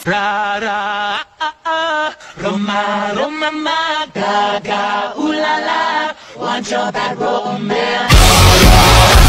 Ra ra Roma Roma ma ga ga ooh la la, want your bad romance.